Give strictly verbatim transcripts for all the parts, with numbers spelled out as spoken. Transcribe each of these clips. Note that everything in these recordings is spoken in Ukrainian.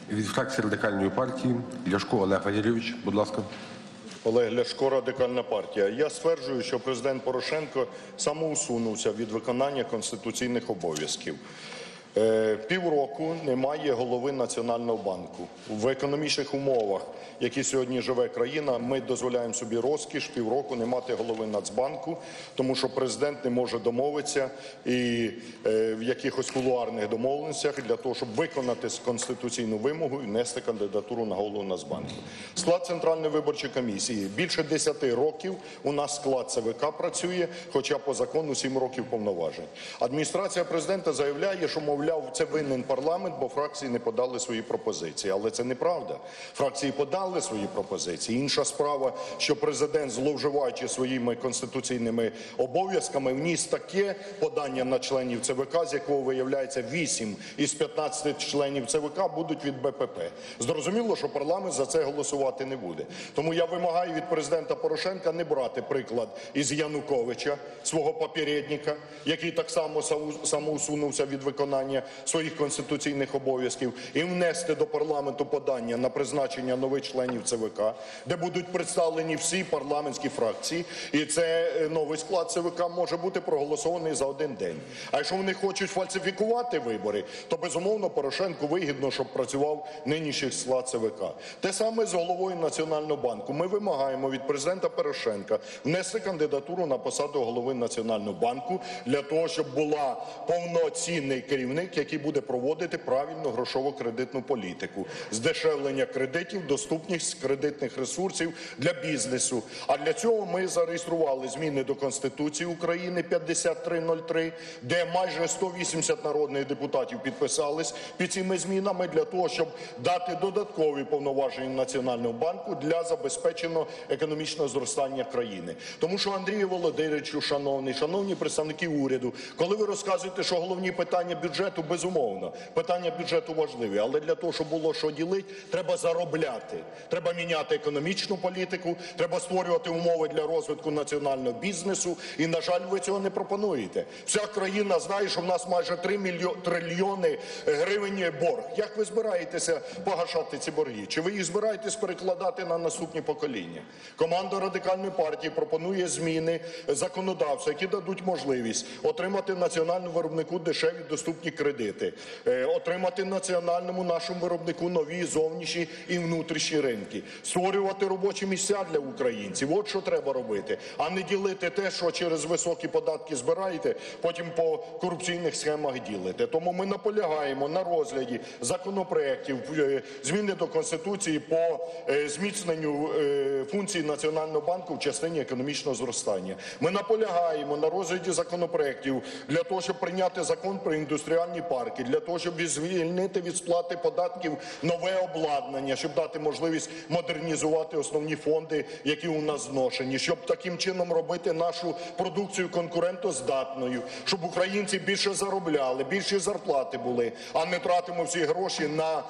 Від фракції Радикальної партії Ляшко Олег Валерійович, будь ласка. Олег Ляшко, Радикальна партія. Я стверджую, що Президент Порошенко самоусунувся від виконання конституційних обов'язків. Півроку немає голови Національного банку. В економічних умовах, в яких сьогодні живе країна, ми дозволяємо собі розкіш півроку не мати голови Нацбанку, тому що Президент не може домовитися і в якихось кулуарних домовленостях для того, щоб виконати конституційну вимогу і внести кандидатуру на голову Нацбанку. Склад Центральної виборчої комісії. Більше десяти років у нас склад ЦВК працює, хоча по закону сім років повноважень. Адміністрація Президента заявляє, що, мов, Мовляв, це винен парламент, бо фракції не подали свої пропозиції. Але це неправда. Фракції подали свої пропозиції. Інша справа, що Президент, зловживаючи своїми конституційними обов'язками, вніс таке подання на членів ЦВК, з якого, виявляється, вісім із п'ятнадцяти членів ЦВК будуть від БПП. Зрозуміло, що парламент за це голосувати не буде. Тому я вимагаю від Президента Порошенка не брати приклад із Януковича, свого попередника, який так само самоусунувся від виконання своїх конституційних обов'язків, і внести до парламенту подання на призначення нових членів ЦВК, де будуть представлені всі парламентські фракції, і це новий склад ЦВК може бути проголосований за один день. А якщо вони хочуть фальсифікувати вибори, то, безумовно, Порошенку вигідно, щоб працював нинішній склад ЦВК. Те саме з головою Національного банку. Ми вимагаємо від Президента Порошенка внести кандидатуру на посаду голови Національного банку для того, щоб була повноцінний керівник, який буде проводити правильну грошово-кредитну політику, здешевлення кредитів, доступність кредитних ресурсів для бізнесу. А для цього ми зареєстрували зміни до Конституції України п'ятдесят три нуль три, де майже сто вісімдесят народних депутатів підписались під цими змінами для того, щоб дати додаткові повноваження Національному банку для забезпеченого економічного зростання країни. Тому що, Андрію Володимировичу, шановний, шановні представники уряду, коли ви розказуєте, що головні питання бюджету, безумовно, питання бюджету важливі, але для того, щоб було що ділити, треба заробляти. Треба міняти економічну політику, треба створювати умови для розвитку національного бізнесу, і, на жаль, ви цього не пропонуєте. Вся країна знає, що в нас майже три трильйони гривень борг. Як ви збираєтеся погашати ці борги? Чи ви їх збираєтесь перекладати на наступні покоління? Команда Радикальної партії пропонує зміни законодавства, які дадуть можливість отримати національному виробнику дешеві доступні кредити, отримати національному нашому виробнику нові зовнішні і внутрішні ринки, створювати робочі місця для українців. От що треба робити, а не ділити те, що через високі податки збираєте, потім по корупційних схемах ділите. Тому ми наполягаємо на розгляді законопроєктів, зміни до Конституції по зміцненню функцій Національного банку в частині економічного зростання. Ми наполягаємо на розгляді законопроєктів для того, щоб прийняти закон про індустріальні парки, для того, щоб звільнити від сплати податків нове обладнання, щоб дати можливість модернізувати основні фонди, які у нас зношені, щоб таким чином робити нашу продукцію конкурентоздатною, щоб українці більше заробляли, більші зарплати були, а не тратимо всі гроші на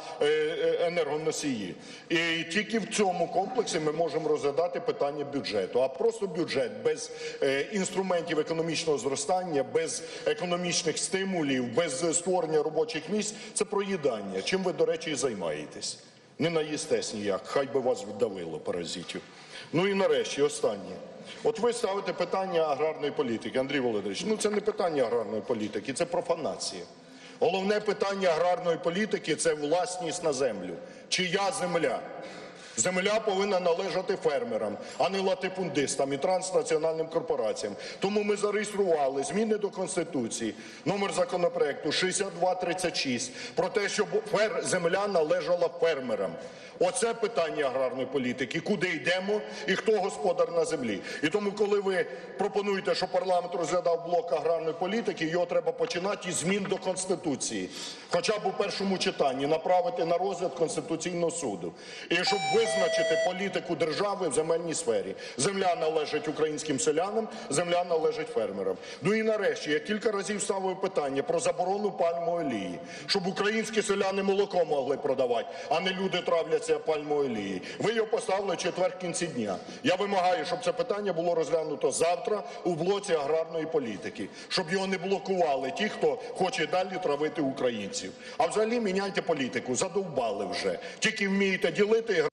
енергоносії. І тільки в цьому комплексі ми можемо розглядати питання бюджету. А просто бюджет без інструментів економічного зростання, без економічних стимулів, без створення робочих місць – це проїдання. Чим ви, до речі, і займаєтесь. Не наїстесь ніяк, хай би вас віддавило, паразитів. Ну і нарешті, останнє. От ви ставите питання аграрної політики, Андрій Володимирович. Ну це не питання аграрної політики, це профанація. Головне питання аграрної політики – це власність на землю. Чия земля? Земля повинна належати фермерам, а не латифундистам і транснаціональним корпораціям. Тому ми зареєстрували зміни до Конституції, номер законопроекту шістдесят два тридцять шість, про те, щоб земля належала фермерам. Оце питання аграрної політики. Куди йдемо і хто господар на землі. І тому, коли ви пропонуєте, щоб парламент розглядав блок аграрної політики, його треба починати із змін до Конституції. Хоча б у першому читанні направити на розгляд Конституційного суду. І щоб ви визначити політику держави в земельній сфері. Земля належить українським селянам, земля належить фермерам. Ну і нарешті, я кілька разів ставив питання про заборону пальмової олії, щоб українські селяни молоко могли продавати, а не люди травляться пальмовою олією. Ви його поставили в четвер в кінці дня. Я вимагаю, щоб це питання було розглянуто завтра у блоці аграрної політики, щоб його не блокували ті, хто хоче далі травити українців. А взагалі міняйте політику, задовбали вже. Тільки вмієте ділити і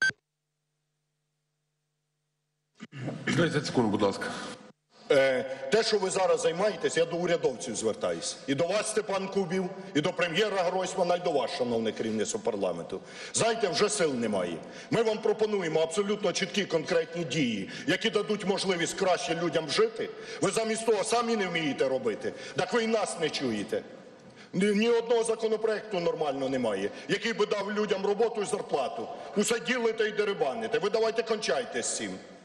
тридцять секунд, будь ласка. Е, те, що ви зараз займаєтесь, я до урядовців звертаюсь. І до вас, Степан Кубів, і до прем'єра Гройсмана, і до вас, шановне керівництво парламенту. Знаєте, вже сил немає. Ми вам пропонуємо абсолютно чіткі конкретні дії, які дадуть можливість краще людям жити. Ви замість того самі не вмієте робити. Так ви і нас не чуєте. Ні, ні одного законопроекту нормально немає, який би дав людям роботу і зарплату. Усе ділите і дерибаните. Ви давайте кончайте з цим.